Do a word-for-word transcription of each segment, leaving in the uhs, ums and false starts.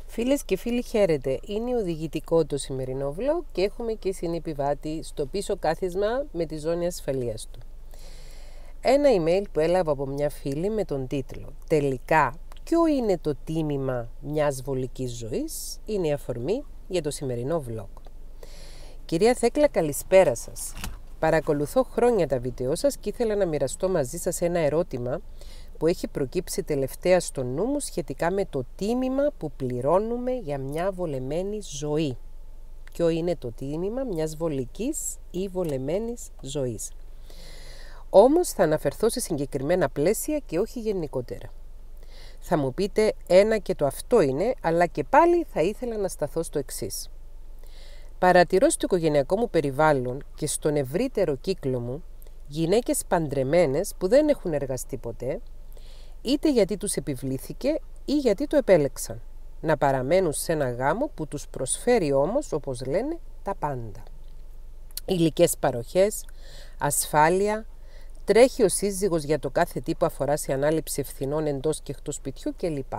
Φίλες και φίλοι, χαίρετε. Είναι οδηγητικό το σημερινό vlog και έχουμε και συνεπιβάτη στο πίσω κάθισμα με τη ζώνη ασφαλείας του. Ένα email που έλαβα από μια φίλη με τον τίτλο «Τελικά, ποιο είναι το τίμημα μιας βολικής ζωής?» είναι η αφορμή για το σημερινό vlog. Κυρία Θέκλα, καλησπέρα σας. Παρακολουθώ χρόνια τα βίντεο σας και ήθελα να μοιραστώ μαζί σας ένα ερώτημα που έχει προκύψει τελευταία στο νου μου σχετικά με το τίμημα που πληρώνουμε για μια βολεμένη ζωή. Ποιο είναι το τίμημα μιας βολικής ή βολεμένης ζωής? Όμως θα αναφερθώ σε συγκεκριμένα πλαίσια και όχι γενικότερα. Θα μου πείτε ένα και το αυτό είναι, αλλά και πάλι θα ήθελα να σταθώ στο εξής. Παρατηρώ στο οικογενειακό μου περιβάλλον και στον ευρύτερο κύκλο μου γυναίκες παντρεμένες που δεν έχουν εργαστεί ποτέ, είτε γιατί τους επιβλήθηκε ή γιατί το επέλεξαν, να παραμένουν σε ένα γάμο που τους προσφέρει όμως, όπως λένε, τα πάντα. Υλικές παροχές, ασφάλεια, τρέχει ο σύζυγος για το κάθε τι που αφορά σε ανάληψη ευθυνών εντός και εκτός σπιτιού κλπ.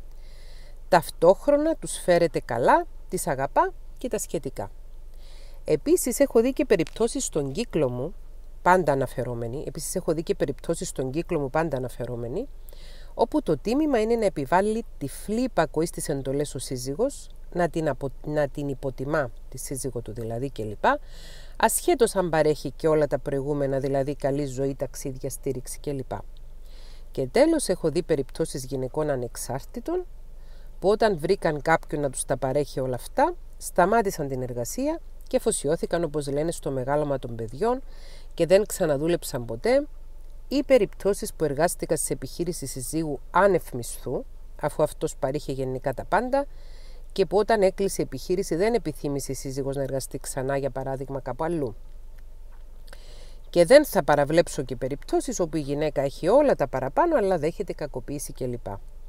Ταυτόχρονα τους φέρεται καλά, τις αγαπά και τα σχετικά. Επίσης έχω δει και περιπτώσεις στον κύκλο μου, πάντα αναφερόμενοι, επίσης έχω δει και περιπτώσεις στον κύκλο μου πάντα αναφερόμενοι, όπου το τίμημα είναι να επιβάλλει τυφλή υπακοή στις εντολές ο σύζυγος, να την, απο, να την υποτιμά, τη σύζυγο του δηλαδή κλπ, ασχέτως αν παρέχει και όλα τα προηγούμενα, δηλαδή καλή ζωή, ταξίδια, στήριξη κλπ. Και τέλος έχω δει περιπτώσεις γυναικών ανεξάρτητων, που όταν βρήκαν κάποιον να τους τα παρέχει όλα αυτά, σταμάτησαν την εργασία και αφοσιώθηκαν, όπως λένε, στο μεγάλωμα των παιδιών και δεν ξαναδούλεψαν ποτέ, ή περιπτώσεις που εργάστηκαν σε επιχείρηση συζύγου άνευ μισθού, αφού αυτός παρήχε γενικά τα πάντα, και που όταν έκλεισε η επιχείρηση δεν επιθύμησε η σύζυγος να εργαστεί ξανά, για παράδειγμα, κάπου αλλού. Και δεν θα παραβλέψω και περιπτώσεις όπου η γυναίκα έχει όλα τα παραπάνω, αλλά δέχεται κακοποίηση κλπ.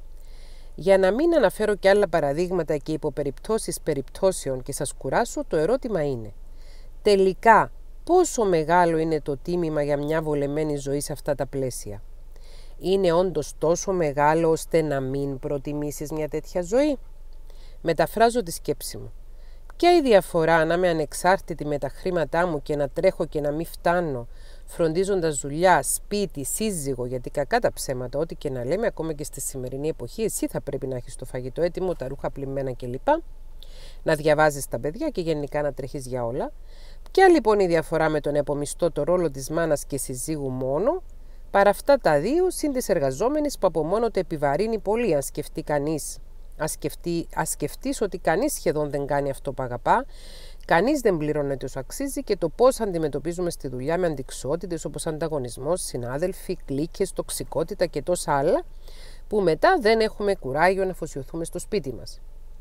Για να μην αναφέρω και άλλα παραδείγματα και υποπεριπτώσεις περιπτώσεων και σας κουράσω, το ερώτημα είναι, τελικά πόσο μεγάλο είναι το τίμημα για μια βολεμένη ζωή σε αυτά τα πλαίσια? Είναι όντως τόσο μεγάλο ώστε να μην προτιμήσεις μια τέτοια ζωή? Μεταφράζω τη σκέψη μου. Ποια η διαφορά να είμαι ανεξάρτητη με τα χρήματά μου και να τρέχω και να μην φτάνω, φροντίζοντας δουλειά, σπίτι, σύζυγο, γιατί κακά τα ψέματα, ό,τι και να λέμε, ακόμα και στη σημερινή εποχή, εσύ θα πρέπει να έχεις το φαγητό έτοιμο, τα ρούχα πλυμμένα κλπ. Να διαβάζεις τα παιδιά και γενικά να τρέχεις για όλα. Ποια λοιπόν η διαφορά με τον επομιστό το ρόλο της μάνας και συζύγου μόνο, παρά αυτά τα δύο, συν της εργαζόμενης που από μόνο το επιβαρύνει πολύ, αν σκεφτεί κανείς. Ας, σκεφτεί, ας σκεφτείς ότι κανείς σχεδόν δεν κάνει αυτό που αγαπά, κανείς δεν πληρώνεται όσο αξίζει και το πώς αντιμετωπίζουμε στη δουλειά με αντιξότητες όπως ανταγωνισμός, συνάδελφοι, κλίκες, τοξικότητα και τόσα άλλα, που μετά δεν έχουμε κουράγιο να αφοσιωθούμε στο σπίτι μας.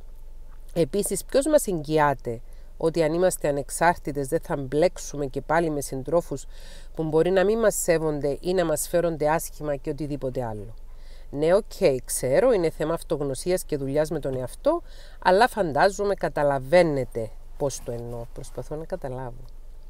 Επίσης, ποιος μας εγγυάται ότι αν είμαστε ανεξάρτητες δεν θα μπλέξουμε και πάλι με συντρόφους που μπορεί να μην μας σέβονται ή να μας φέρονται άσχημα και οτιδήποτε άλλο? Ναι, οκ, okay, ξέρω, είναι θέμα αυτογνωσίας και δουλειάς με τον εαυτό, αλλά φαντάζομαι καταλαβαίνετε πώς το εννοώ, προσπαθώ να καταλάβω.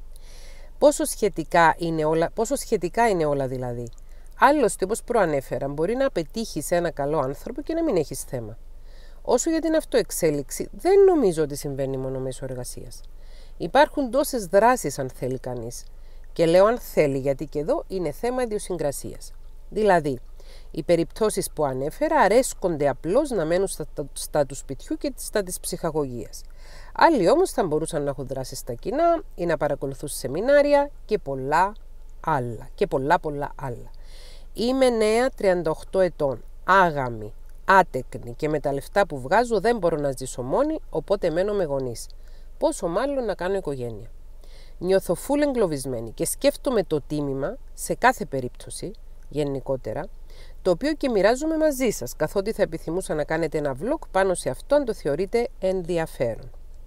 Πόσο σχετικά είναι όλα, πόσο σχετικά είναι όλα δηλαδή? Άλλωστε, όπως προανέφερα, μπορεί να πετύχεις ένα καλό άνθρωπο και να μην έχεις θέμα. Όσο για την αυτοεξέλιξη, δεν νομίζω ότι συμβαίνει μόνο μέσω εργασίας. Υπάρχουν τόσες δράσεις αν θέλει κανείς. Και λέω αν θέλει, γιατί και εδώ είναι θέμα ιδιοσυγκρασίας. Δηλαδή, οι περιπτώσεις που ανέφερα αρέσκονται απλώς να μένουν στα, στα του σπιτιού και στα της ψυχαγωγίας. Άλλοι όμως θα μπορούσαν να έχουν δράσει στα κοινά ή να παρακολουθούν σεμινάρια και πολλά άλλα. Και πολλά πολλά άλλα. Είμαι νέα, τριάντα οκτώ ετών, άγαμη, άτεκνη και με τα λεφτά που βγάζω δεν μπορώ να ζήσω μόνη, οπότε μένω με γονείς. Πόσο μάλλον να κάνω οικογένεια. Νιώθω φουλ εγκλωβισμένη και σκέφτομαι το τίμημα σε κάθε περίπτωση, γενικότερα, το οποίο και μοιράζομαι μαζί σας, καθότι θα επιθυμούσα να κάνετε ένα vlog πάνω σε αυτό αν το θεωρείτε ενδιαφέρον.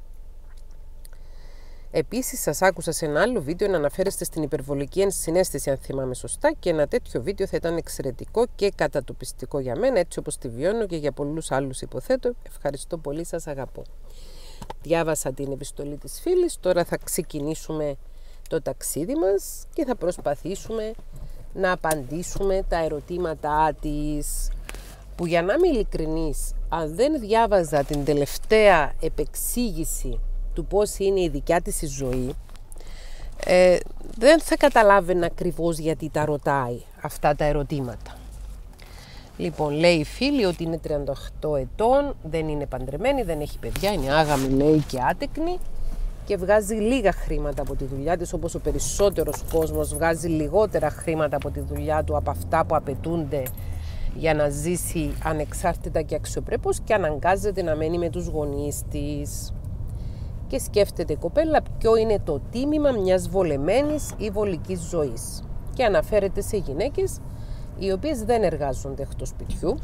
Επίσης, σας άκουσα σε ένα άλλο βίντεο να αναφέρεστε στην υπερβολική ενσυναίσθηση, αν θυμάμαι σωστά, και ένα τέτοιο βίντεο θα ήταν εξαιρετικό και κατατοπιστικό για μένα, έτσι όπως τη βιώνω και για πολλούς άλλους υποθέτω. Ευχαριστώ πολύ, σας αγαπώ. Διάβασα την επιστολή της φίλης, τώρα θα ξεκινήσουμε το ταξίδι μας και θα προσπαθήσουμε να απαντήσουμε τα ερωτήματά της, που για να είμαι ειλικρινής, αν δεν διάβαζα την τελευταία επεξήγηση του πώς είναι η δικιά της η ζωή, ε, δεν θα καταλάβαινα ακριβώς γιατί τα ρωτάει αυτά τα ερωτήματα. Λοιπόν, λέει η φίλη ότι είναι τριάντα οκτώ ετών, δεν είναι παντρεμένη, δεν έχει παιδιά, είναι άγαμη, λέει, και άτεκνη και βγάζει λίγα χρήματα από τη δουλειά της, όπως ο περισσότερος κόσμος βγάζει λιγότερα χρήματα από τη δουλειά του από αυτά που απαιτούνται για να ζήσει ανεξάρτητα και αξιοπρέπως, και αναγκάζεται να μένει με τους γονείς της. Και σκέφτεται η κοπέλα ποιο είναι το τίμημα μιας βολεμένης ή βολικής ζωής. Και αναφέρεται σε γυναίκες οι οποίες δεν εργάζονται εκτός σπιτιού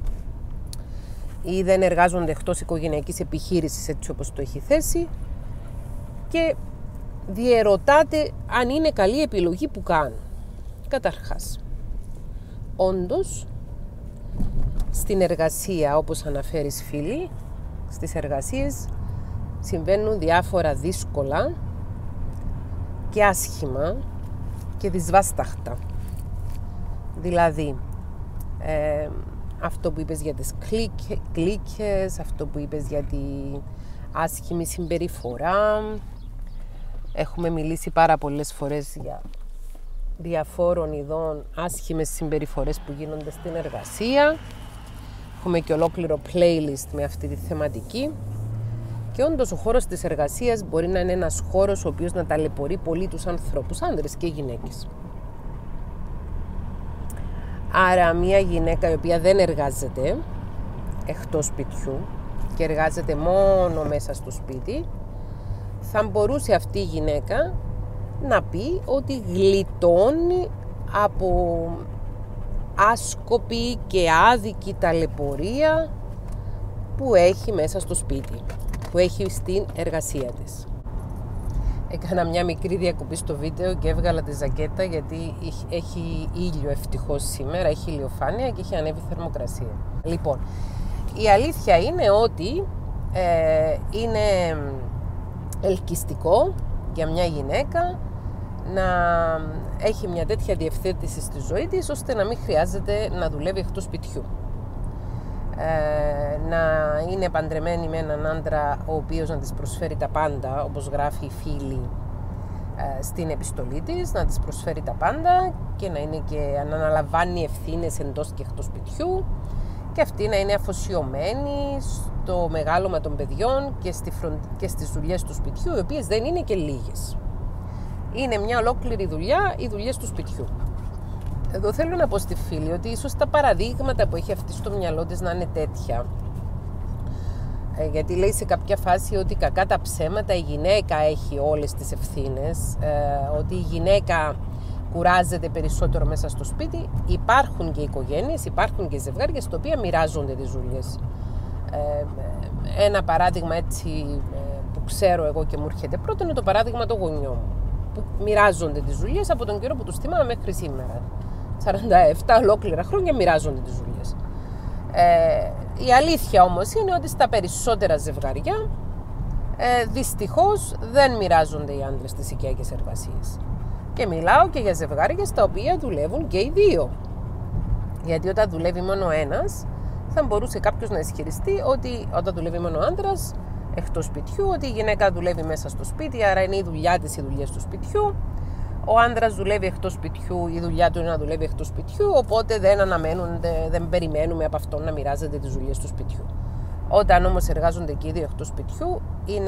ή δεν εργάζονται εκτός οικογενειακής επιχείρησης, έτσι όπως το έχει θέσει, και διερωτάται αν είναι καλή επιλογή που κάνουν. Καταρχάς, όντως, στην εργασία, όπως αναφέρεις φίλοι, στις εργασίες συμβαίνουν διάφορα δύσκολα και άσχημα και δυσβάσταχτα. Δηλαδή, ε, αυτό που είπες για τις κλίκες, αυτό που είπες για την άσχημη συμπεριφορά. Έχουμε μιλήσει πάρα πολλές φορές για διαφόρων ειδών άσχημες συμπεριφορές που γίνονται στην εργασία. Έχουμε και ολόκληρο playlist με αυτή τη θεματική. Και όντως ο χώρος της εργασίας μπορεί να είναι ένας χώρος ο οποίος να ταλαιπωρεί πολύ τους ανθρώπους, άνδρες και γυναίκες. Άρα μια γυναίκα η οποία δεν εργάζεται εκτός σπιτιού και εργάζεται μόνο μέσα στο σπίτι, θα μπορούσε αυτή η γυναίκα να πει ότι γλιτώνει από άσκοπη και άδικη ταλαιπωρία που έχει μέσα στο σπίτι, που έχει στην εργασία της. Έκανα μια μικρή διακοπή στο βίντεο και έβγαλα τη ζακέτα γιατί έχει ήλιο ευτυχώς σήμερα, έχει ηλιοφάνεια και έχει ανέβει θερμοκρασία. Λοιπόν, η αλήθεια είναι ότι ε, είναι ελκυστικό για μια γυναίκα να έχει μια τέτοια διευθέτηση στη ζωή της, ώστε να μην χρειάζεται να δουλεύει εκτός σπιτιού. Ε, να είναι παντρεμένη με έναν άντρα ο οποίος να της προσφέρει τα πάντα, όπως γράφει η φίλη ε, στην επιστολή της, να της προσφέρει τα πάντα και να, είναι και, να αναλαμβάνει ευθύνες εντός και εκτός σπιτιού, και αυτή να είναι αφοσιωμένη στο μεγάλωμα των παιδιών και, στη φρον... και στις δουλειές του σπιτιού, οι οποίες δεν είναι και λίγες. Είναι μια ολόκληρη δουλειά οι δουλειές του σπιτιού. Εδώ θέλω να πω στη φίλη ότι ίσως τα παραδείγματα που έχει αυτή στο μυαλό της να είναι τέτοια. Ε, γιατί λέει σε κάποια φάση ότι κακά τα ψέματα η γυναίκα έχει όλες τις ευθύνες, ε, ότι η γυναίκα κουράζεται περισσότερο μέσα στο σπίτι. Υπάρχουν και οικογένειες, υπάρχουν και ζευγάρια στα οποία μοιράζονται τις δουλειές. Ε, ένα παράδειγμα έτσι που ξέρω εγώ και μου έρχεται πρώτο είναι το παράδειγμα των γονιών μου, που μοιράζονται τις δουλειές από τον καιρό που τους θυμάμαι μέχρι σήμερα. σαράντα επτά ολόκληρα χρόνια μοιράζονται τις δουλειές. Ε, η αλήθεια όμως είναι ότι στα περισσότερα ζευγάρια ε, δυστυχώς δεν μοιράζονται οι άντρες τις οικιακές εργασίες. Και μιλάω και για ζευγάρια στα οποία δουλεύουν και οι δύο. Γιατί όταν δουλεύει μόνο ένας, θα μπορούσε κάποιος να ισχυριστεί ότι όταν δουλεύει μόνο ο άντρας εκτός σπιτιού, ότι η γυναίκα δουλεύει μέσα στο σπίτι, άρα είναι η δουλειά της οι δουλειές του σπιτιού. Ο άντρας δουλεύει εκτός σπιτιού, η δουλειά του είναι να δουλεύει εκτός σπιτιού, οπότε δεν αναμένουν, δεν περιμένουμε από αυτόν να μοιράζεται τις δουλειές του σπιτιού. Όταν όμως εργάζονται και οι δύο εκτός σπιτιού, είναι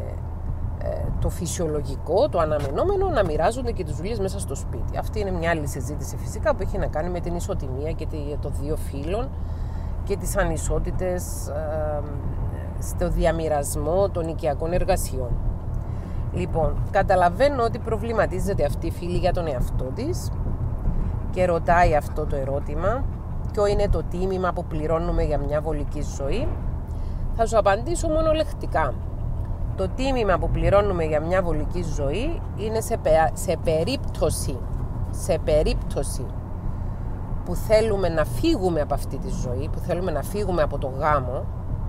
ε, το φυσιολογικό, το αναμενόμενο να μοιράζονται και τις δουλειές μέσα στο σπίτι. Αυτή είναι μια άλλη συζήτηση φυσικά που έχει να κάνει με την ισοτιμία και των δύο φύλων και τις ανισότητες ε, στο διαμοιρασμό των οικιακών εργασιών. Λοιπόν, καταλαβαίνω ότι προβληματίζεται αυτή η φίλη για τον εαυτό της και ρωτάει αυτό το ερώτημα: ποιο είναι το τίμημα που πληρώνουμε για μια βολική ζωή? Θα σου απαντήσω μονολεκτικά. Το τίμημα που πληρώνουμε για μια βολική ζωή είναι σε, σε περίπτωση, σε περίπτωση που θέλουμε να φύγουμε από αυτή τη ζωή, που θέλουμε να φύγουμε από το γάμο,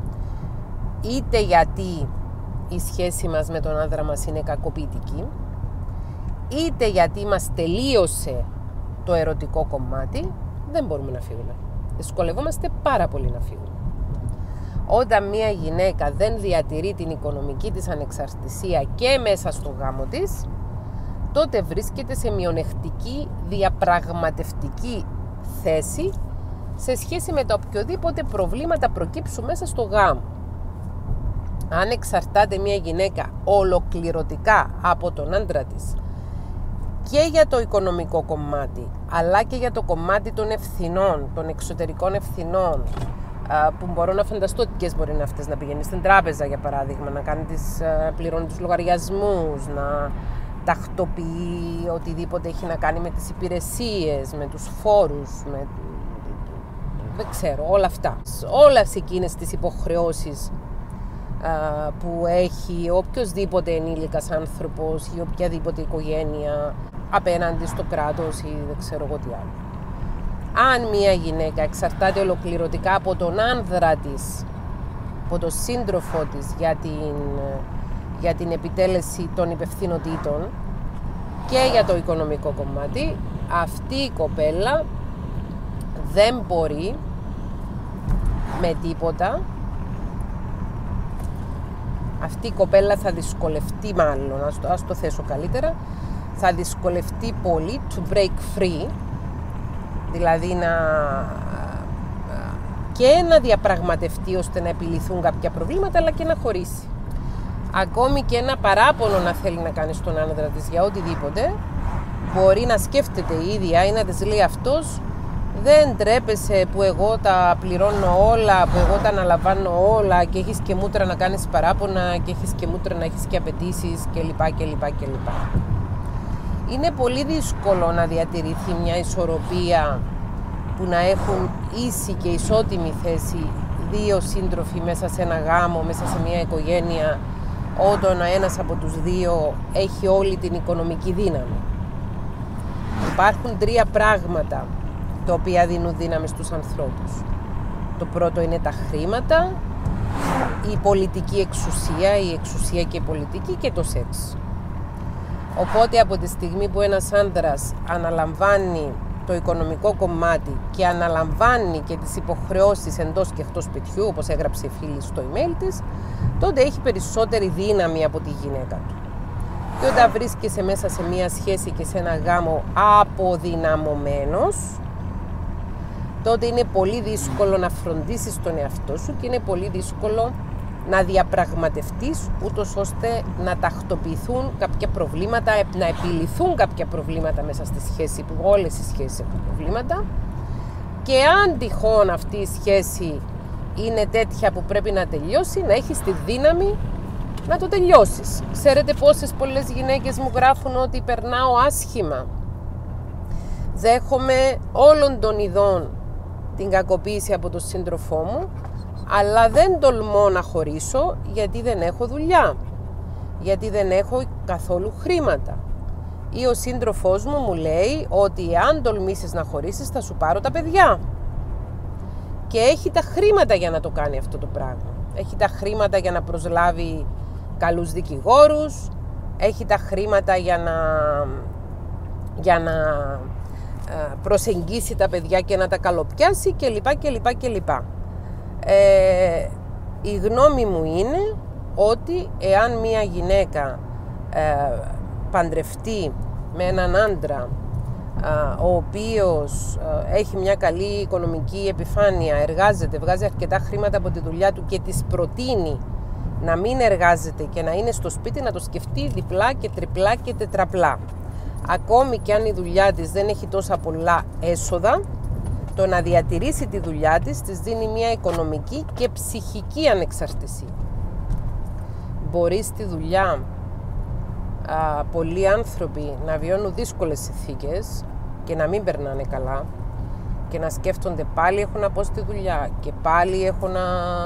είτε γιατί η σχέση μας με τον άντρα μας είναι κακοποιητική, είτε γιατί μας τελείωσε το ερωτικό κομμάτι, δεν μπορούμε να φύγουμε. Δυσκολευόμαστε πάρα πολύ να φύγουμε. Όταν μια γυναίκα δεν διατηρεί την οικονομική της ανεξαρτησία και μέσα στο γάμο της, τότε βρίσκεται σε μειονεκτική διαπραγματευτική θέση σε σχέση με τα οποιοδήποτε προβλήματα προκύψουν μέσα στο γάμο. Αν εξαρτάται μια γυναίκα ολοκληρωτικά από τον άντρα της και για το οικονομικό κομμάτι, αλλά και για το κομμάτι των ευθυνών, των εξωτερικών ευθυνών, που μπορώ να φανταστώ ποιες μπορεί να αυτές, να πηγαίνει στην τράπεζα για παράδειγμα, να κάνει τις, πληρώνει τους λογαριασμούς, να τακτοποιεί οτιδήποτε έχει να κάνει με τις υπηρεσίες, με τους φόρους, με, δεν ξέρω, όλα αυτά. Όλες εκείνες τις υποχρεώσεις α, που έχει οποιοσδήποτε ενήλικας άνθρωπος ή οποιαδήποτε οικογένεια απέναντι στο κράτος ή δεν ξέρω εγώ τι άλλο. Αν μια γυναίκα εξαρτάται ολοκληρωτικά από τον άνδρα της, από τον σύντροφό της για την, για την επιτέλεση των υπευθυνοτήτων και για το οικονομικό κομμάτι, αυτή η κοπέλα δεν μπορεί με τίποτα, αυτή η κοπέλα θα δυσκολευτεί μάλλον, ας το, ας το θέσω καλύτερα, θα δυσκολευτεί πολύ to break free, δηλαδή να και να διαπραγματευτεί ώστε να επιληθούν κάποια προβλήματα, αλλά και να χωρίσει. Ακόμη και ένα παράπονο να θέλει να κάνει στον άνδρα της για οτιδήποτε, μπορεί να σκέφτεται η ίδια ή να της λέει αυτός, δεν τρέπεσαι που εγώ τα πληρώνω όλα, που εγώ τα αναλαμβάνω όλα και έχεις και μούτρα να κάνεις παράπονα και έχεις και μούτρα να έχεις και απαιτήσεις κλπ. κλπ, κλπ. Είναι πολύ δύσκολο να διατηρηθεί μια ισορροπία που να έχουν ίση και ισότιμη θέση δύο σύντροφοι μέσα σε ένα γάμο, μέσα σε μια οικογένεια, όταν ο ένας από τους δύο έχει όλη την οικονομική δύναμη. Υπάρχουν τρία πράγματα τα οποία δίνουν δύναμη στους ανθρώπους. Το πρώτο είναι τα χρήματα, η πολιτική εξουσία, η εξουσία και η πολιτική και το σεξ. Οπότε από τη στιγμή που ένας άντρας αναλαμβάνει το οικονομικό κομμάτι και αναλαμβάνει και τις υποχρεώσεις εντός και εκτός σπιτιού, όπως έγραψε η φίλη στο email της, τότε έχει περισσότερη δύναμη από τη γυναίκα του. Και όταν βρίσκεσαι μέσα σε μία σχέση και σε ένα γάμο αποδυναμωμένος, τότε είναι πολύ δύσκολο να φροντίσεις τον εαυτό σου και είναι πολύ δύσκολο να διαπραγματευτείς ούτως ώστε να τακτοποιηθούν κάποια προβλήματα, να επιληθούν κάποια προβλήματα μέσα στη σχέση, που όλες οι σχέσεις έχουν προβλήματα, και αν τυχόν αυτή η σχέση είναι τέτοια που πρέπει να τελειώσει, να έχεις τη δύναμη να το τελειώσεις. Ξέρετε πόσες πολλές γυναίκες μου γράφουν ότι περνάω άσχημα, δέχομαι όλων των ειδών την κακοποίηση από τον σύντροφό μου, αλλά δεν τολμώ να χωρίσω γιατί δεν έχω δουλειά, γιατί δεν έχω καθόλου χρήματα. Ή ο σύντροφός μου μου λέει ότι αν τολμήσεις να χωρίσεις θα σου πάρω τα παιδιά. Και έχει τα χρήματα για να το κάνει αυτό το πράγμα. Έχει τα χρήματα για να προσλάβει καλούς δικηγόρους, έχει τα χρήματα για να, για να προσεγγίσει τα παιδιά και να τα καλοπιάσει κλπ. κλπ, κλπ. Ε, η γνώμη μου είναι ότι εάν μια γυναίκα ε, παντρευτεί με έναν άντρα ε, ο οποίος ε, έχει μια καλή οικονομική επιφάνεια, εργάζεται, βγάζει αρκετά χρήματα από τη δουλειά του και της προτείνει να μην εργάζεται και να είναι στο σπίτι, να το σκεφτεί διπλά και τριπλά και τετραπλά. Ακόμη και αν η δουλειά της δεν έχει τόσα πολλά έσοδα, το να διατηρήσει τη δουλειά της της δίνει μια οικονομική και ψυχική ανεξαρτησία. Μπορεί στη δουλειά α, πολλοί άνθρωποι να βιώνουν δύσκολες συνθήκες και να μην περνάνε καλά και να σκέφτονται πάλι έχω να πω στη δουλειά και πάλι έχω να,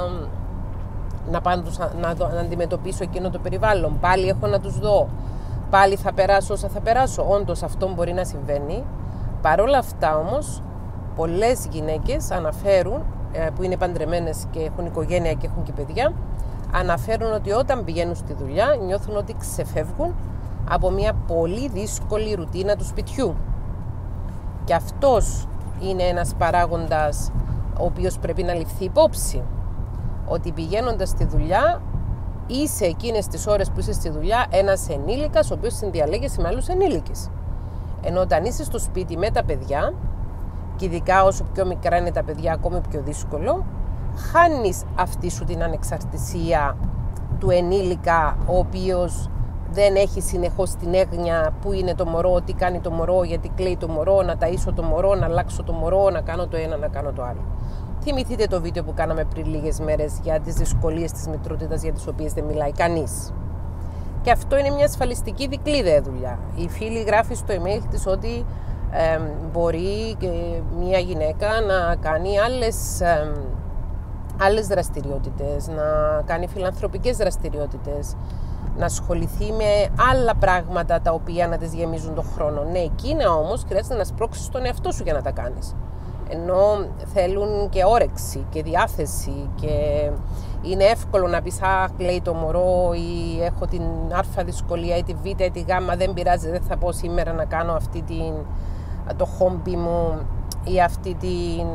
να, πάνε, να, να αντιμετωπίσω εκείνο το περιβάλλον, πάλι έχω να τους δω, πάλι θα περάσω όσα θα περάσω. Όντως αυτό μπορεί να συμβαίνει. Παρ' όλα αυτά όμως, πολλές γυναίκες αναφέρουν, που είναι παντρεμένες και έχουν οικογένεια και έχουν και παιδιά, αναφέρουν ότι όταν πηγαίνουν στη δουλειά νιώθουν ότι ξεφεύγουν από μια πολύ δύσκολη ρουτίνα του σπιτιού. Και αυτός είναι ένας παράγοντας ο οποίος πρέπει να ληφθεί υπόψη. ότι πηγαίνοντας στη δουλειά είσαι εκείνες τις ώρες που είσαι στη δουλειά ένας ενήλικας ο οποίος συνδιαλέγεσαι με άλλους ενήλικες. Ενώ όταν είσαι στο σπίτι με τα παιδιά, και ειδικά όσο πιο μικρά είναι τα παιδιά ακόμη πιο δύσκολο, χάνεις αυτή σου την ανεξαρτησία του ενήλικα, ο οποίος δεν έχει συνεχώς την έγνοια που είναι το μωρό, τι κάνει το μωρό, γιατί κλαίει το μωρό, να ταΐσω το μωρό, να αλλάξω το μωρό, να κάνω το ένα, να κάνω το άλλο. Θυμηθείτε το βίντεο που κάναμε πριν λίγες μέρες για τις δυσκολίες της μητρότητας για τις οποίες δεν μιλάει κανείς. Και αυτό είναι μια ασφαλιστική δικλείδα δουλειά. Η φίλη γράφει στο email της ότι ε, μπορεί και μια γυναίκα να κάνει άλλες, ε, άλλες δραστηριότητες, να κάνει φιλανθρωπικές δραστηριότητες, να ασχοληθεί με άλλα πράγματα τα οποία να της γεμίζουν τον χρόνο. Ναι, εκείνα όμως χρειάζεται να σπρώξεις τον εαυτό σου για να τα κάνεις. Ενώ θέλουν και όρεξη και διάθεση και είναι εύκολο να πεις «Αχ, κλαίει το μωρό» ή «Έχω την α δυσκολία» ή τη β ή τη γ, δεν πειράζει, δεν θα πω σήμερα να κάνω αυτή την, το χόμπι μου ή αυτή την,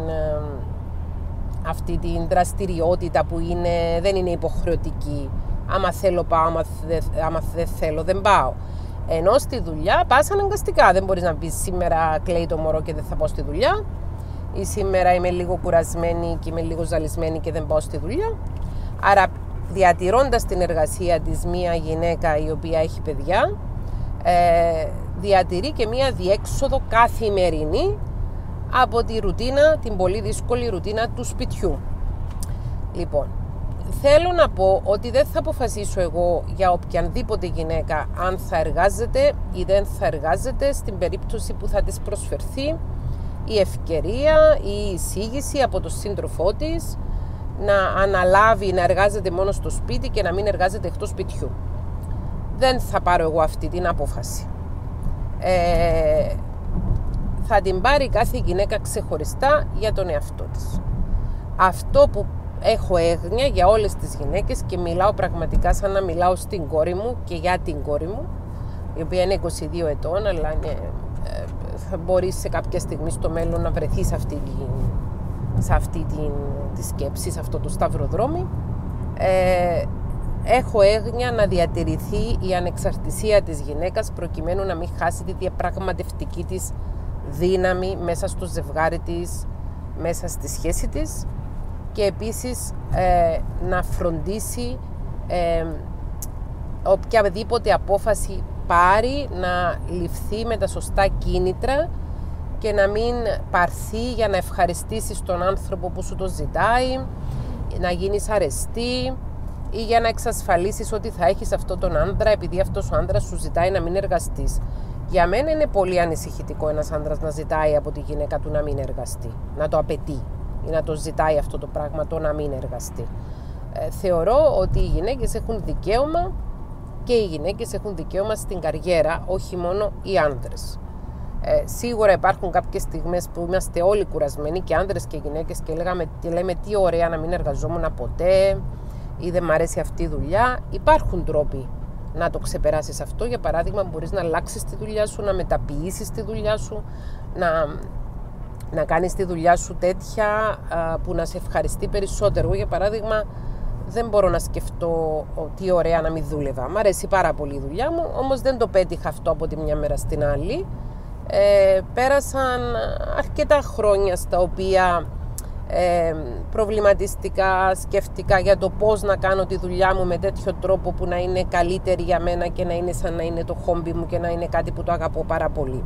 αυτή την δραστηριότητα που είναι, δεν είναι υποχρεωτική. Άμα θέλω πάω, άμα δεν, άμα δεν θέλω δεν πάω. Ενώ στη δουλειά πας αναγκαστικά, δεν μπορείς να πεις «Σήμερα κλαίει το μωρό και δεν θα πάω στη δουλειά» ή «Σήμερα είμαι λίγο κουρασμένη και είμαι λίγο ζαλισμένη και δεν πάω στη δουλειά». Άρα διατηρώντας την εργασία της μία γυναίκα η οποία έχει παιδιά, ε, διατηρεί και μία διέξοδο καθημερινή από τη ρουτίνα, την πολύ δύσκολη ρουτίνα του σπιτιού. Λοιπόν, θέλω να πω ότι δεν θα αποφασίσω εγώ για οποιαδήποτε γυναίκα αν θα εργάζεται ή δεν θα εργάζεται στην περίπτωση που θα της προσφερθεί η ευκαιρία ή η εισήγηση από τον σύντροφό της να αναλάβει να εργάζεται μόνο στο σπίτι και να μην εργάζεται εκτός σπιτιού. Δεν θα πάρω εγώ αυτή την απόφαση. Ε, θα την πάρει κάθε γυναίκα ξεχωριστά για τον εαυτό της. Αυτό που έχω έγνοια για όλες τις γυναίκες και μιλάω πραγματικά σαν να μιλάω στην κόρη μου και για την κόρη μου, η οποία είναι είκοσι δύο ετών, αλλά είναι, ε, θα μπορεί σε κάποια στιγμή στο μέλλον να βρεθεί σε αυτή, τη, σε αυτή τη, τη σκέψη, σε αυτό το σταυροδρόμι. Ε, έχω έγνοια να διατηρηθεί η ανεξαρτησία της γυναίκας προκειμένου να μην χάσει τη διαπραγματευτική της δύναμη μέσα στο ζευγάρι της, μέσα στη σχέση της, και επίσης ε, να φροντίσει ε, οποιαδήποτε απόφαση πάρει να ληφθεί με τα σωστά κίνητρα και να μην πάρθει για να ευχαριστήσεις τον άνθρωπο που σου το ζητάει, να γίνεις αρεστή ή για να εξασφαλίσεις ότι θα έχεις αυτόν τον άντρα επειδή αυτός ο άντρας σου ζητάει να μην εργαστείς. Για μένα είναι πολύ ανησυχητικό ένας άντρας να ζητάει από τη γυναίκα του να μην εργαστεί, να το απαιτεί ή να το ζητάει αυτό το πράγμα, το να μην εργαστεί. Ε, θεωρώ ότι οι γυναίκες έχουν δικαίωμα και οι γυναίκες έχουν δικαίωμα στην καριέρα, όχι μόνο οι άντρες. Ε, σίγουρα υπάρχουν κάποιες στιγμές που είμαστε όλοι κουρασμένοι και άντρες και γυναίκες και, λέγαμε, και λέμε τι ωραία να μην εργαζόμουν ποτέ ή δεν μ' αρέσει αυτή η δουλειά. Υπάρχουν τρόποι να το ξεπεράσεις αυτό. Για παράδειγμα, μπορείς να αλλάξεις τη δουλειά σου, να μεταποιήσεις τη δουλειά σου, να, να κάνεις τη δουλειά σου τέτοια α, που να σε ευχαριστεί περισσότερο. Εγώ, για παράδειγμα, δεν μπορώ να σκεφτώ τι ωραία να μην δούλευα. Μ' αρέσει πάρα πολύ η δουλειά μου, όμως δεν το πέτυχα αυτό από τη μια μέρα στην άλλη. Ε, πέρασαν αρκετά χρόνια στα οποία ε, προβληματιστικά, σκεφτικά για το πώς να κάνω τη δουλειά μου με τέτοιο τρόπο που να είναι καλύτερη για μένα και να είναι σαν να είναι το χόμπι μου και να είναι κάτι που το αγαπώ πάρα πολύ.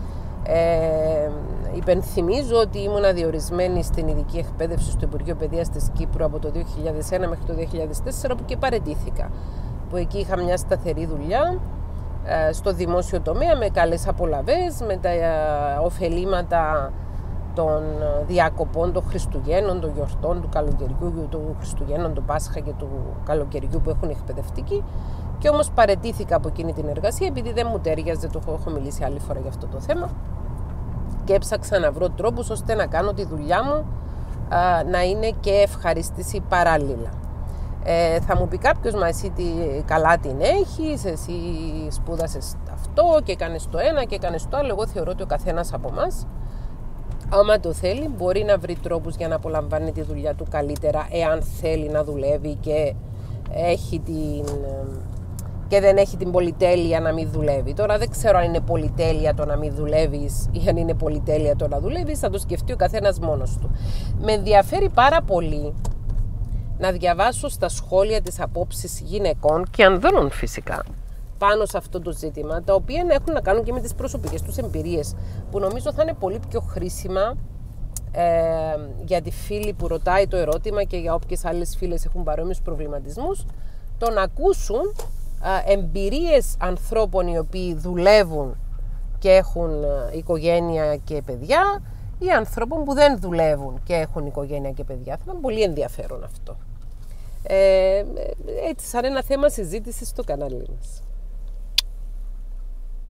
Ε, υπενθυμίζω ότι ήμουν διορισμένη στην ειδική εκπαίδευση στο Υπουργείο Παιδείας της Κύπρου από το δύο χιλιάδες ένα μέχρι το δύο χιλιάδες τέσσερα, που και παραιτήθηκα, που εκεί είχα μια σταθερή δουλειά στο δημόσιο τομέα με καλές απολαβές, με τα ωφελήματα των διακοπών των Χριστουγέννων, των γιορτών, του καλοκαιριού, του Χριστουγέννων, του Πάσχα και του καλοκαιριού που έχουν εκπαιδευτικοί. Και όμως παραιτήθηκα από εκείνη την εργασία επειδή δεν μου τέριαζε, το έχω μιλήσει άλλη φορά για αυτό το θέμα, και έψαξα να βρω τρόπους ώστε να κάνω τη δουλειά μου α, να είναι και ευχαρίστηση παράλληλα. Ε, θα μου πει κάποιος, μα εσύ τι καλά την έχεις, εσύ σπούδασες αυτό και κάνεις το ένα και κάνεις το άλλο. Εγώ θεωρώ ότι ο καθένας από εμάς Άμα το θέλει, μπορεί να βρει τρόπους για να απολαμβάνει τη δουλειά του καλύτερα, εάν θέλει να δουλεύει και, έχει την, και δεν έχει την πολυτέλεια να μην δουλεύει. Τώρα δεν ξέρω αν είναι πολυτέλεια το να μην δουλεύεις ή αν είναι πολυτέλεια το να δουλεύεις, θα το σκεφτεί ο καθένας μόνος του. Με ενδιαφέρει πάρα πολύ να διαβάσω στα σχόλια τις απόψεις γυναικών και ανδρών φυσικά πάνω σε αυτό το ζήτημα, τα οποία έχουν να κάνουν και με τις προσωπικές τους εμπειρίες, που νομίζω θα είναι πολύ πιο χρήσιμα ε, για τη φίλη που ρωτάει το ερώτημα και για όποιες άλλες φίλες έχουν παρόμοιους προβληματισμούς, το να ακούσουν ε, εμπειρίες ανθρώπων οι οποίοι δουλεύουν και έχουν ε, οικογένεια και παιδιά, ή ανθρώπων που δεν δουλεύουν και έχουν οικογένεια και παιδιά. Θα ήταν πολύ ενδιαφέρον αυτό. Ε, έτσι σαν ένα θέμα συζήτησης στο κανάλι μας.